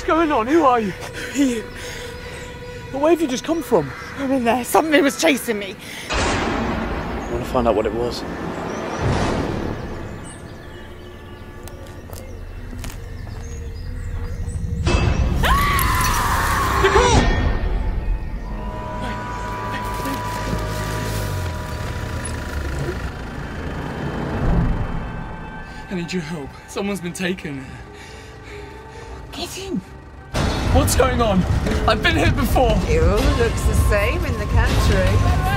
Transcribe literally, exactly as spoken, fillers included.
going on? Who are you? Who are you? But where have you just come from? I'm in there. Something was chasing me. I want to find out what it was. I need your help. Someone's been taken. Get in. What's going on? I've been here before. It all looks the same in the country.